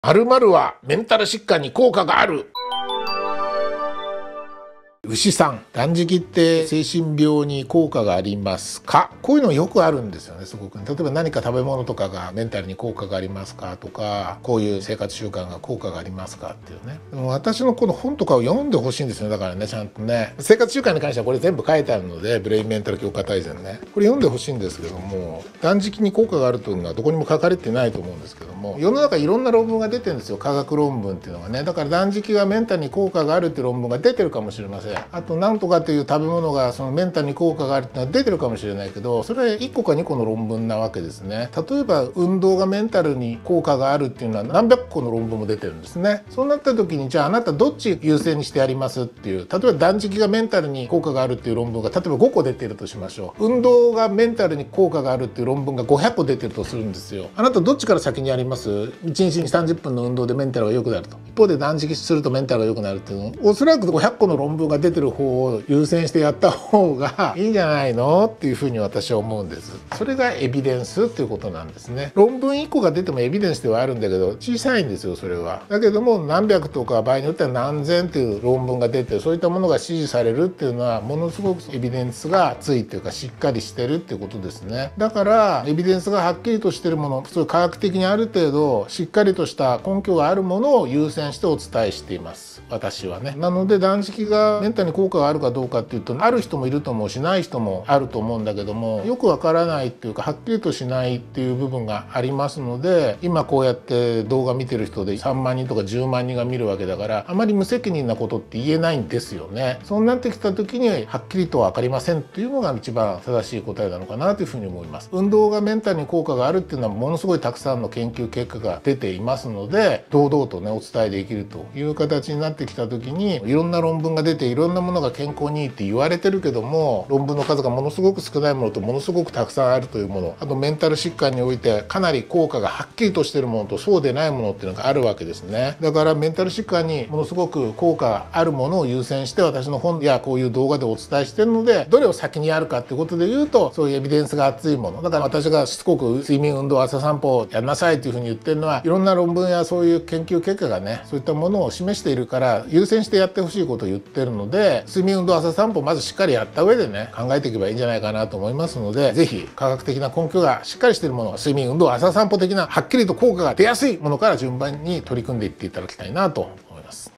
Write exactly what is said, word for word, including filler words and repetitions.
〇〇はメンタル疾患に効果がある。牛さん、断食って精神病に効果がありますか？こういうのよくあるんですよね、すごく。例えば何か食べ物とかがメンタルに効果がありますかとか、こういう生活習慣が効果がありますかっていうね。でも私のこの本とかを読んでほしいんですよ、だからね、ちゃんとね。生活習慣に関してはこれ全部書いてあるので、ブレインメンタル強化大全ね。これ読んでほしいんですけども、断食に効果があるというのはどこにも書かれてないと思うんですけども、世の中いろんな論文が出てるんですよ、科学論文っていうのがね。だから断食がメンタルに効果があるっていう論文が出てるかもしれません。あとなんとかという食べ物がそのメンタルに効果があるっていうのは出てるかもしれないけど、それはいっこかにこの論文なわけですね。例えば運動がメンタルに効果があるっていうのは何百個の論文も出てるんですね。そうなった時に、じゃああなたどっち優先にしてやりますっていう、例えば断食がメンタルに効果があるっていう論文が例えばごこ出てるとしましょう。運動がメンタルに効果があるっていう論文がごひゃっこ出てるとするんですよ。あなたどっちから先にやります？いちにちにさんじゅっぷんの運動でメンタルが良くなると、一方で断食するとメンタルが良くなるっていうの、おそらくごひゃっこの論文が出てる方を優先してやった方がいいんじゃないのっていうふうに私は思うんです。それがエビデンスっていうことなんですね。論文いっこが出てもエビデンスではあるんだけど、小さいんですよ、それは。だけども何百とか場合によっては何千っていう論文が出て、そういったものが支持されるっていうのはものすごくエビデンスが厚いっていうか、しっかりしてるっていうことですね。だからエビデンスがはっきりとしてるもの、そういう科学的にある程度しっかりとした根拠があるものを優先してお伝えしています、私はね。なので断食がメンタルに効果があるかどうかっていうと、ある人もいると思うし、ない人もあると思うんだけども、よくわからないっていうか、はっきりとしないっていう部分がありますので、今こうやって動画見てる人でさんまんにんとかじゅうまんにんが見るわけだから、あまり無責任なことって言えないんですよね。そうなってきた時にはっきりとは分かりませんっていうのが一番正しい答えなのかなというふうに思います。運動がメンタルに効果があるっていうのはものすごいたくさんの研究結果が出ていますので、堂々とねお伝えできるという形になってきた時に、いろんな論文が出ていろんなものが健康にいいって言われてるけども、論文の数がものすごく少ないものとものすごくたくさんあるというもの、あとメンタル疾患においてかなり効果がはっきりとしているものとそうでないものっていうのがあるわけですね。だからメンタル疾患にものすごく効果があるものを優先して私の本やこういう動画でお伝えしているので、どれを先にやるかっていうことで言うと、そういうエビデンスが厚いものだから、私がしつこく睡眠運動朝散歩をやりなさいっていうふうに言ってるのは、いろんな論文やそういう研究結果がねそういったものを示しているから優先してやってほしいことを言ってるので、睡眠運動朝散歩をまずしっかりやった上でね考えていけばいいんじゃないかなと思いますので、ぜひ科学的な根拠がしっかりしているもの、睡眠運動朝散歩的なはっきりと効果が出やすいものから順番に取り組んでいっていただきたいなと思います。